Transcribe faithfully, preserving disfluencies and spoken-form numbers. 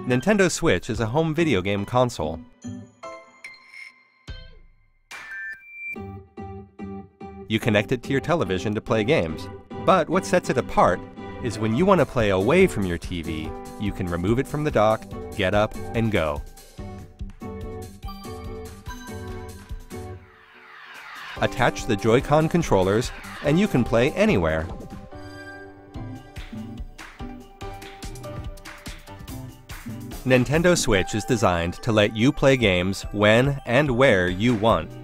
Nintendo Switch is a home video game console. You connect it to your television to play games. But what sets it apart is when you want to play away from your T V, you can remove it from the dock, get up, and go. Attach the Joy-Con controllers, and you can play anywhere. Nintendo Switch is designed to let you play games when and where you want.